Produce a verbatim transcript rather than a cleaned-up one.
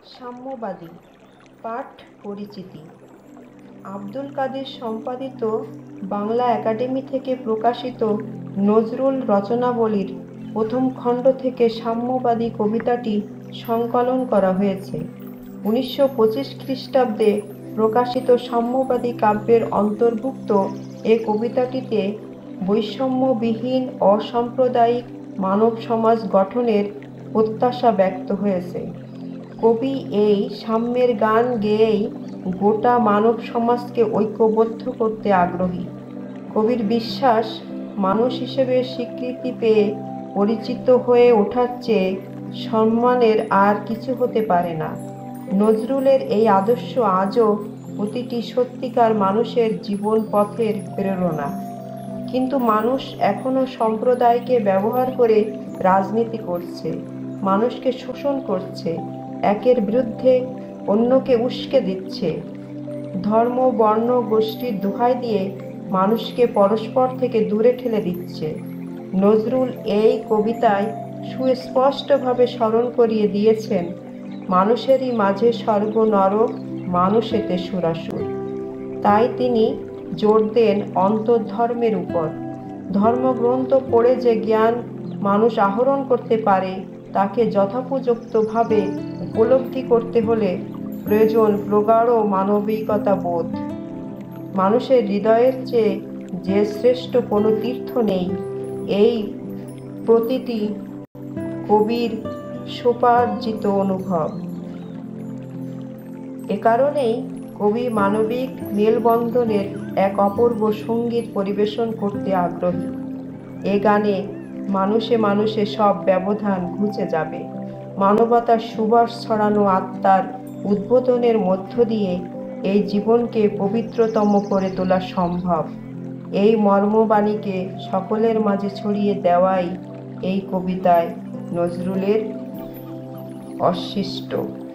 সাম্যবাদী পাঠ পরিচিতি। আব্দুল কাদের সম্পাদিত বাংলা একাডেমি থেকে প্রকাশিত নজরুল রচনাবলীর প্রথম খণ্ড থেকে সাম্যবাদী কবিতাটি সংকলন করা হয়েছে। উনিশশো পঁচিশ খ্রিস্টাব্দে প্রকাশিত সাম্যবাদী কাব্যের অন্তর্ভুক্ত এ কবিতাটিতে বৈষম্যবিহীন অসাম্প্রদায়িক মানব সমাজ গঠনের প্রত্যাশা ব্যক্ত হয়েছে। কবি এই সাম্যের গান গেয়েই গোটা মানব সমাজকে ঐক্যবদ্ধ করতে আগ্রহী। কবির বিশ্বাস, মানুষ হিসেবে স্বীকৃতি পেয়ে পরিচিত হয়ে ওঠার চেয়ে সম্মানের আর কিছু হতে পারে না। নজরুলের এই আদর্শ আজও প্রতিটি সত্যিকার মানুষের জীবন পথের প্রেরণা। কিন্তু মানুষ এখনো সম্প্রদায়কে ব্যবহার করে রাজনীতি করছে, মানুষকে শোষণ করছে, একের বিরুদ্ধে অন্যকে উস্কে দিচ্ছে, ধর্ম বর্ণ গোষ্ঠীর দোহাই দিয়ে মানুষকে পরস্পর থেকে দূরে ঠেলে দিচ্ছে। নজরুল এই কবিতায় সুস্পষ্টভাবে স্মরণ করিয়ে দিয়েছেন, মানুষেরই মাঝে স্বর্গ নরক, মানুষেতে সুরাসুর। তাই তিনি জোর দেন অন্তর্ধর্মের উপর। ধর্মগ্রন্থ পড়ে যে জ্ঞান মানুষ আহরণ করতে পারে, তাকে যথোপযুক্তভাবে উপলব্ধি করতে হলে প্রয়োজন প্রগাঢ় মানবিকতা বোধ। মানুষের হৃদয়ের চেয়ে যে শ্রেষ্ঠ কোনো তীর্থ নেই, এই প্রতিটি কবির সোপার্জিত অনুভব। এ কারণেই কবি মানবিক মেলবন্ধনের এক অপূর্ব সঙ্গীত পরিবেশন করতে আগ্রহী। এ গানে মানুষে মানুষে সব ব্যবধান ঘুচে যাবে। মানবতার সুবাস ছড়ানো আত্মার উদ্বোধনের মধ্য দিয়ে এই জীবনকে পবিত্রতম করে তোলা সম্ভব। এই মর্মবাণীকে সকলের মাঝে ছড়িয়ে দেওয়াই এই কবিতায় নজরুলের অশিষ্ট।